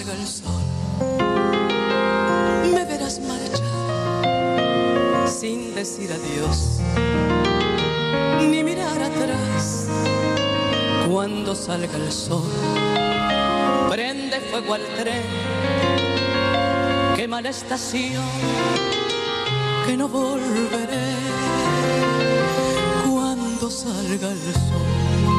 salga el sol, me verás marchar sin decir adiós, ni mirar atrás. Cuando salga el sol, prende fuego al tren, quema la estación, que no volveré. Cuando salga el sol,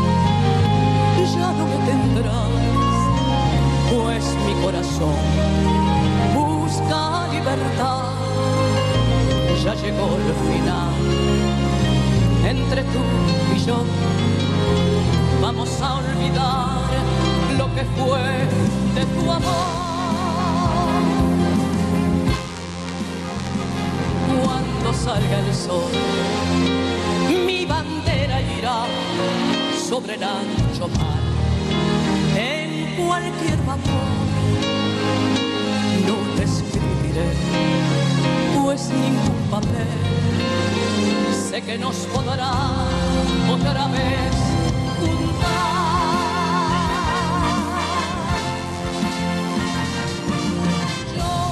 ya no me tendrás, pues mi corazón busca libertad. Ya llegó el final, entre tú y yo vamos a olvidar lo que fue de tu amor. Cuando salga el sol, mi bandera irá sobre el ancho mar. En cualquier vapor no te escribiré, pues ningún papel sé que nos podrá otra vez juntar. Yo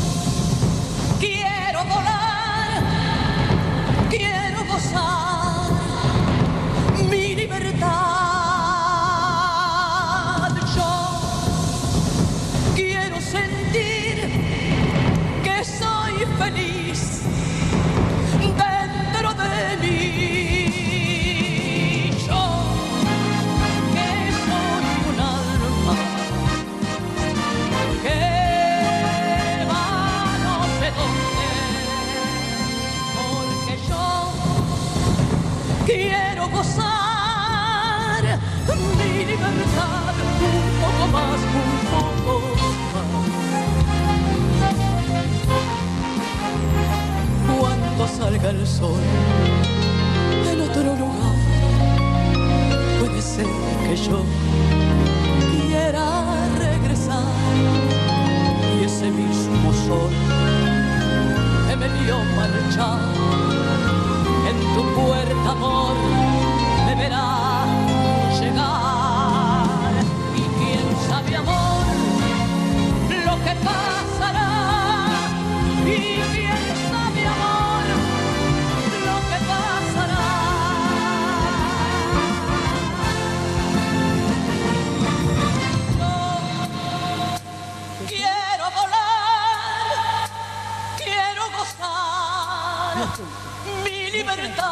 quiero volar, quiero gozar mi libertad. Yo quiero sentir que soy feliz dentro de mí. Yo que soy un alma que va no sé dónde, porque yo quiero gozar mi libertad un poco más, un poco más. Cuando salga el sol en otro lugar, puede ser que yo quiera regresar, y ese mismo sol que me vio marchar en tu puerta, amor, me verá llegar. Y quién sabe, amor, lo que pasará. Y quién sabe, amor, lo que pasará. Yo quiero volar, quiero gozar mi libertad.